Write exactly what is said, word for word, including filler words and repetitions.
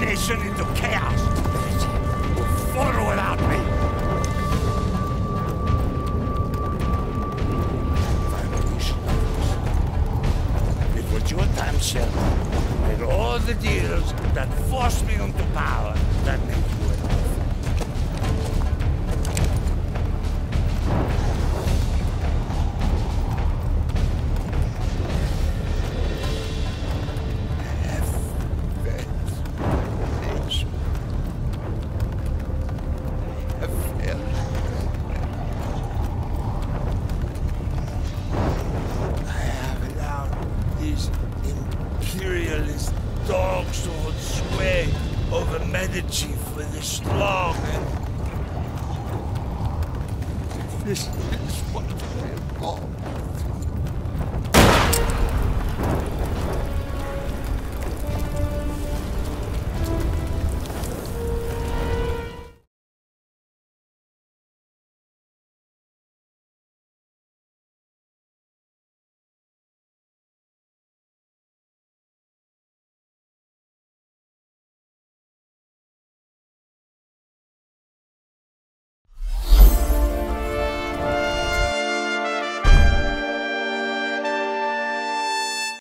nation into chaos. It will fall without me. It was your time, sir. Made all the deals that forced me into power that made you enough. Imperialist dogs hold sway over Medici for this long, and this is what I want.